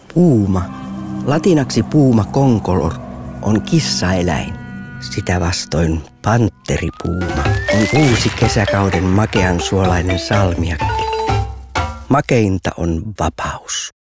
Puuma, latinaksi puma concolor, on kissaeläin. Sitä vastoin panteripuuma on uusi kesäkauden makean suolainen salmiakki. Makeinta on vapaus.